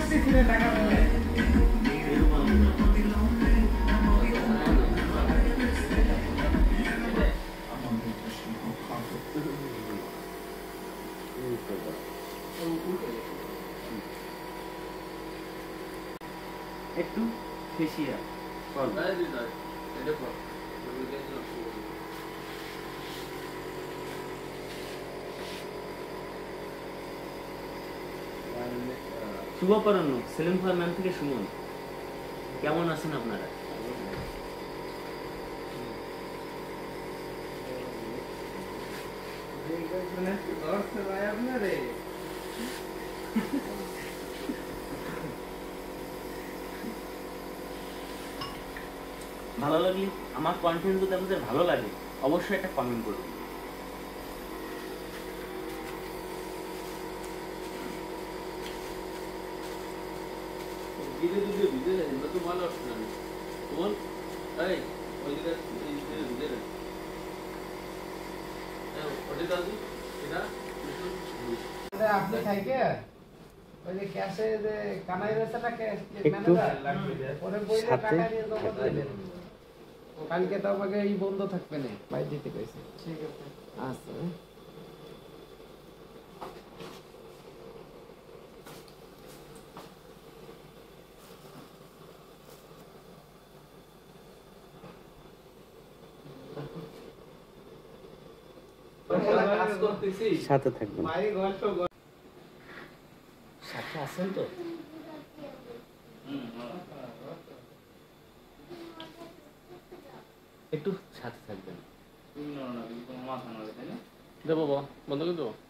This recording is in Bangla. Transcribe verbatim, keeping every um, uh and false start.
একটু ফেসিয়াল কর ভাই দিদা এটা কর শুভ পরানো সেলিম ফারমান থেকে সুমন কেমন আছেন আপনারা ভালো লাগলে আমার কন্টেন্ট যদি আপনাদের ভালো লাগে অবশ্যই একটা কমেন্ট করুন ভিডিও ভিডিও ভিডিও দেখেন তো ভালো আসছে না তোমার এই ওই দিকে এই ভিডিও ভিডিও এই ওটা দাদি এটা আপনি খাইকে ওই যে ক্যাশে যে কানাই রয়েছে না ক্যাশ ম্যানেজার লাগবে পরে বইলে টাকা নিয়ে জমা দিবেন কালকে তো আমাকে এই বন্ধ থাকবে না ভাই দিতে কইছে ঠিক আছে আচ্ছা সাথে থাকবেন সাথে আছেন তো একটু সাথে থাকবেন দেবো বন্ধ করে দেবো